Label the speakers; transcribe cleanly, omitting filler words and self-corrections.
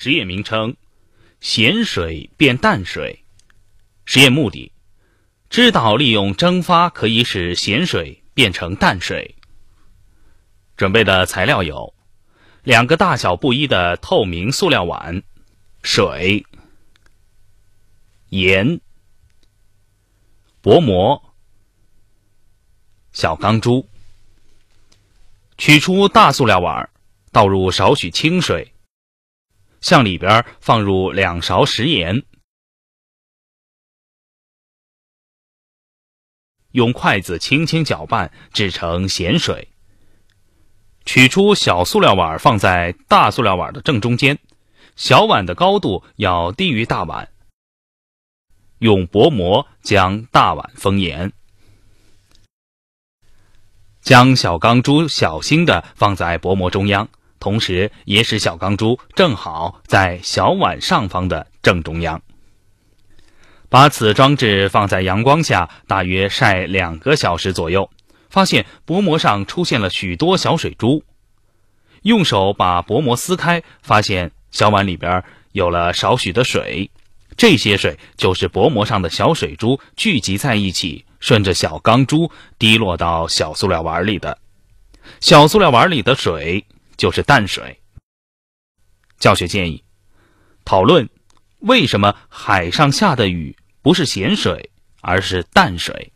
Speaker 1: 实验名称：咸水变淡水。实验目的：知道利用蒸发可以使咸水变成淡水。准备的材料有2个大小不一的透明塑料碗、水、盐、薄膜、小钢珠。取出大塑料碗，倒入少许清水，向里边放入2勺食盐，用筷子轻轻搅拌，制成咸水。取出小塑料碗，放在大塑料碗的正中间，小碗的高度要低于大碗。用薄膜将大碗封严。将小钢珠小心地放在薄膜中央，同时也使小钢珠正好在小碗上方的正中央。把此装置放在阳光下，大约晒2个小时左右，发现薄膜上出现了许多小水珠。用手把薄膜撕开，发现小碗里边有了少许的水，这些水就是薄膜上的小水珠聚集在一起，顺着小钢珠滴落到小塑料碗里的。小塑料碗里的水就是淡水。教学建议：讨论为什么海上下的雨不是咸水，而是淡水。